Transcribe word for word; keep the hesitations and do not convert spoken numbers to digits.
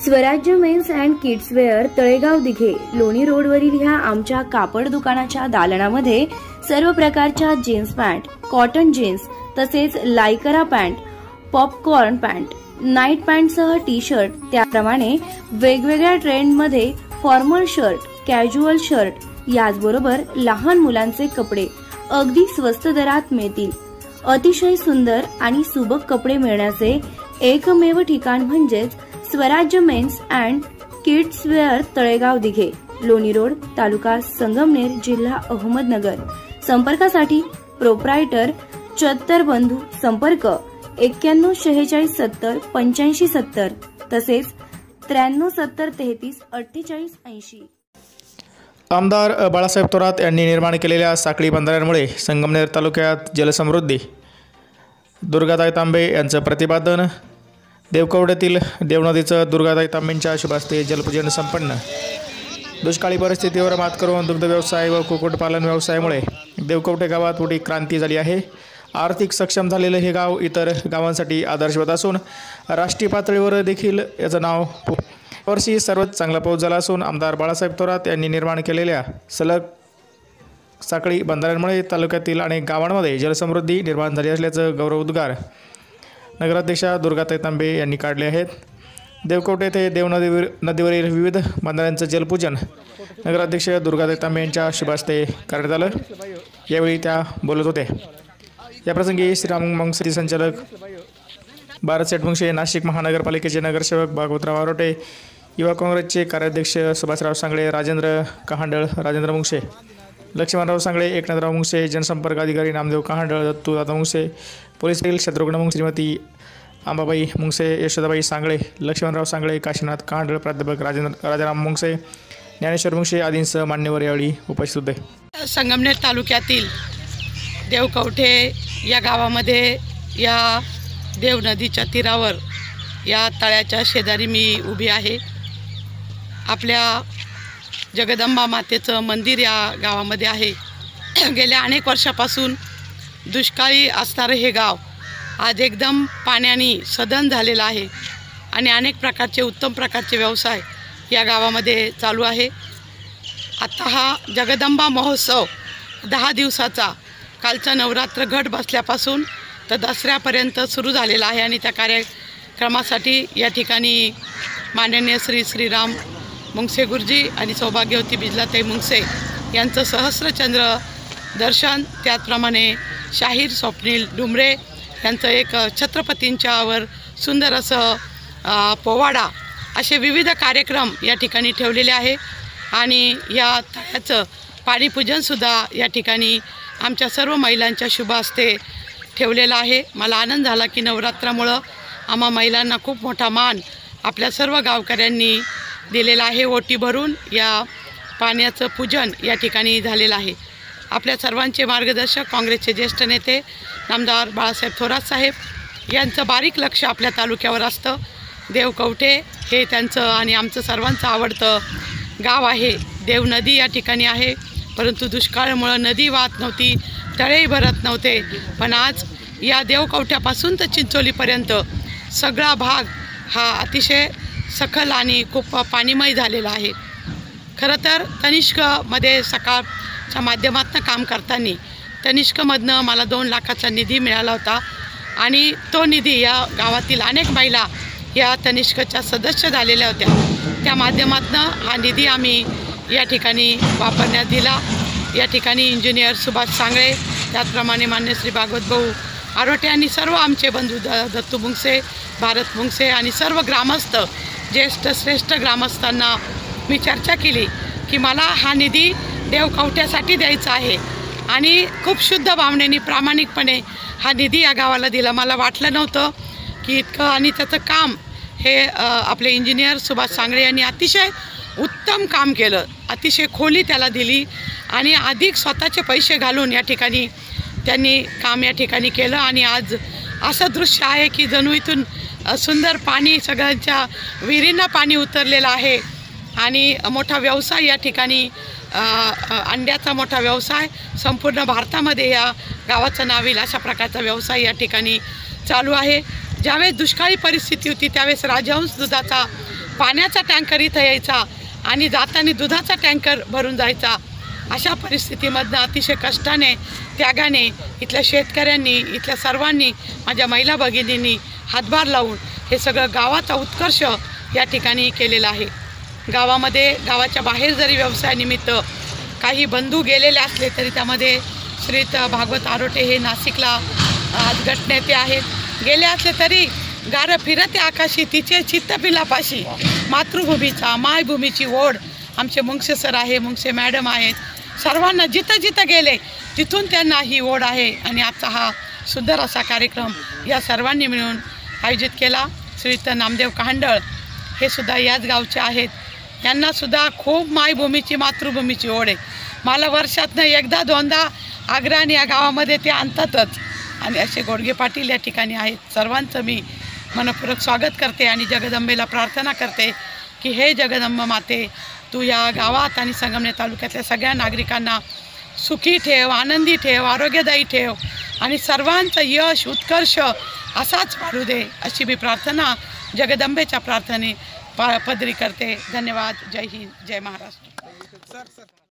स्वराज्य men's and kids wear Talegaon Dighe Loni रोडवरील ह्या आमच्या कापड दुकानाच्या दालनामध्ये सर्व प्रकारच्या जीन्स पॅन्ट, कॉटन जीन्स तसेच lycra pant, popcorn pant, night पॅन्टसह टी शर्ट, त्याप्रमाणे वेगवेगळ्या ट्रेंडमध्ये फॉर्मल शर्ट, कॅज्युअल शर्ट याचबरोबर लहान मुलांचे कपडे अगदी स्वस्त दरात मिळतील। अतिशय सुंदर आणि सुबक कपडे मिळण्याचे एकमेव ठिकाण म्हणजेच Swarajya men's and kids wear Talegaon Dighe Loni road, तालुका संगमनेर, जिल्हा अहमदनगर। संपर्कासाठी प्रोप्रायटर चत्तर बंधू, संपर्क एक्क्याण्णव शेहेचाळीस सत्तर पंच्याऐंशी सत्तर तसेच त्र्याण्णव सत्तर तेहतीस अठ्ठेचाळीस ऐंशी। आमदार बाळासाहेब थोरात यांनी निर्माण केलेल्या साखळी बंधाऱ्यांमुळे संगमनेर तालुक्यात जलसमृद्धी। दुर्गाताई तांबे यांचं प्रतिपादन। देवकवड्यातील देवनदीचं दुर्गाताई तांबेंच्या शुभास्ते जलपूजन संपन्न। दुष्काळी परिस्थितीवर मात करून दुग्ध व्यवसाय व कुक्कुटपालन व्यवसायामुळे देवकवटे गावात मोठी क्रांती झाली आहे। आर्थिक सक्षम झालेलं हे गाव इतर गावांसाठी आदर्शवत असून राष्ट्रीय पातळीवर देखील याचं नाव वर्षी सर्वात चांगला पाऊस झाला असून आमदार बाळासाहेब थोरात यांनी निर्माण केलेल्या सलग साखळी बंधाऱ्यांमुळे तालुक्यातील अनेक गावांमध्ये जलसमृद्धी निर्माण झाली असल्याचं गौरव उद्गार नगराध्यक्षा दुर्गाताई तांबे यांनी काढले आहेत। देवकवटे येथे देवनदीवर नदीवरील विविध बंधाऱ्यांचं जलपूजन नगराध्यक्ष दुर्गाताई तांबे यांच्या शुभास्ते करण्यात आलं। यावेळी त्या बोलत होते। याप्रसंगी श्रीराम मंगसे संचालक भारत सेठमुंगशे, नाशिक महानगरपालिकेचे नगरसेवक भागवतराव आरोटे, युवा काँग्रेसचे कार्याध्यक्ष सुभाषराव सांगळे, राजेंद्र कहांडळ, राजेंद्र मुंगसे, लक्ष्मणराव सांगळे, एकनाथराव मुंगसे, जनसंपर्क अधिकारी नामदेव कहांडळ, दत्तू दादा मुंगसे, पोलीस शत्रुघ्न मुंगसे, श्रीमती अंबाबाई मुंगसे, यशोदाबाई सांगळे, लक्ष्मणराव सांगळे, काशीनाथ कहांडळ, प्राध्यापक राजेंद्र राजाराम मुंगसे, ज्ञानेश्वर मुंगसे आदींसह मान्यवर यावेळी उपस्थित होते। संगमनेर तालुक्यातील देवकवठे या गावामध्ये या देव नदीच्या तीरावर या तळ्याच्या शेजारी मी उभी आहे। आपल्या जगदंबा मातेचं मंदिर या गावामध्ये आहे। गेल्या अनेक वर्षापासून दुष्काळी असणारं हे गाव आज एकदम पाण्याने सधन झालेलं आहे आणि अनेक प्रकारचे उत्तम प्रकारचे व्यवसाय या गावामध्ये चालू आहे। आता हा जगदंबा महोत्सव दहा दिवसाचा कालचा नवरात्र घट बसल्यापासून तर दसऱ्यापर्यंत सुरू झालेला आहे आणि त्या कार्यक्रमासाठी या ठिकाणी माननीय श्री श्रीराम मुंगसे गुरुजी आणि सौभाग्यवती बिजलाताई मुंगसे यांचं सहस्रचंद्र दर्शन, त्याचप्रमाणे शाहीर स्वप्नील डुमरे यांचं एक छत्रपतींच्यावर सुंदर असं पोवाडा, असे विविध कार्यक्रम या ठिकाणी ठेवलेले आहे आणि या तळ्याचं पाणीपूजनसुद्धा या ठिकाणी आमच्या सर्व महिलांच्या शुभ हस्ते ठेवलेलं आहे। मला आनंद झाला की नवरात्रामुळं आम्हा महिलांना खूप मोठा मान आपल्या सर्व गावकऱ्यांनी दिलेला आहे। ओटी भरून या पाण्याचं पूजन या ठिकाणी झालेलं आहे। आपल्या सर्वांचे मार्गदर्शक काँग्रेसचे ज्येष्ठ नेते नामदार बाळासाहेब थोरात साहेब यांचं बारीक लक्ष आपल्या तालुक्यावर असतं। देवकवठे हे त्यांचं आणि आमचं सर्वांचं आवडतं गाव आहे। देव नदी या ठिकाणी आहे, परंतु दुष्काळामुळं नदी वाहत नव्हती, तळेही भरत नव्हते, पण आज या देवकवठ्यापासून तर चिंचोलीपर्यंत सगळा भाग हा अतिशय सखल आणि खूप पाणीमय झालेला आहे। खरं तर तनिष्कमध्ये सकाळच्या माध्यमातून काम करताना तनिष्कमधनं मला दोन लाखाचा निधी मिळाला होता आणि तो निधी या गावातील अनेक महिला या तनिष्कच्या सदस्य झालेल्या होत्या। त्या माध्यमातून हा निधी आम्ही या ठिकाणी वापरण्यात दिला। या ठिकाणी इंजिनियर सुभाष सांगळे, त्याचप्रमाणे मान्य श्री भागवत भाऊ आरोटे आणि सर्व आमचे बंधू द दत्तू मुंगसे, भारत मुंगसे आणि सर्व ग्रामस्थ, ज्येष्ठ श्रेष्ठ ग्रामस्थांना मी चर्चा केली की मला हा निधी देवकवठ्यासाठी द्यायचा आहे आणि खूप शुद्ध भावनेने प्रामाणिकपणे हा निधी या गावाला दिला। मला वाटलं नव्हतं की इतकं, आणि त्याचं काम हे आपले इंजिनियर सुभाष सांगळे यांनी अतिशय उत्तम काम केलं, अतिशय खोली त्याला दिली आणि अधिक स्वतःचे पैसे घालून या ठिकाणी त्यांनी काम या ठिकाणी केलं आणि आज असं दृश्य आहे की जणू इथून सुंदर पाणी सगळ्यांच्या विहिरींना पाणी उतरलेलं आहे आणि मोठा व्यवसाय या ठिकाणी अंड्याचा मोठा व्यवसाय संपूर्ण भारतामध्ये या गावाचं नाव येईल अशा प्रकारचा व्यवसाय या ठिकाणी चालू आहे। ज्यावेळेस दुष्काळी परिस्थिती होती त्यावेळेस राजहंस दुधाचा पाण्याचा टँकर इथं यायचा आणि जाताना दुधाचा टँकर भरून जायचा। अशा परिस्थितीमधनं अतिशय कष्टाने त्यागाने इथल्या शेतकऱ्यांनी इथल्या सर्वांनी माझ्या महिला भगिनींनी हातभार लावून हे सगळं गावाचा उत्कर्ष या ठिकाणी केलेला आहे। गावामध्ये गावाच्या बाहेर जरी व्यवसायानिमित्त काही बंधू गेलेले असले तरी त्यामध्ये श्रीत भागवत आरोटे हे नाशिकला आज गटनेते आहेत, गेले असले तरी गारं फिरते आकाशी तिचे चित्त पिलापाशी, मातृभूमीचा मायभूमीची ओढ आमचे मुंगसे सर आहे, मुंगसे मॅडम आहेत, सर्वांना जिथं जिथं गेले तिथून त्यांना ही ओढ आहे। आणि आजचा हा सुंदर असा कार्यक्रम या सर्वांनी मिळून आयोजित केला। श्रीत नामदेव कांडळ हे सुद्धा याच गावचे आहेत, यांनासुद्धा खूप मायभूमीची मातृभूमीची ओढ आहे। मला वर्षातनं एकदा दोनदा आग्रहाने या गावामध्ये ते आणतातच आणि असे गोडगे पाटील या ठिकाणी आहेत। सर्वांचं मी मनपूर्वक स्वागत करते आणि जगदंबेला प्रार्थना करते की हे जगदंब माते तू या गावात आणि संगमनेर तालुक्यातल्या सगळ्या नागरिकांना सुखी ठेव, आनंदी ठेव, आरोग्यदायी ठेव आणि सर्वांचं यश उत्कर्ष असाच वाढू दे अशी मी प्रार्थना जगदंबेच्या प्रार्थने पा पदरी करते। धन्यवाद। जय हिंद, जय महाराष्ट्र।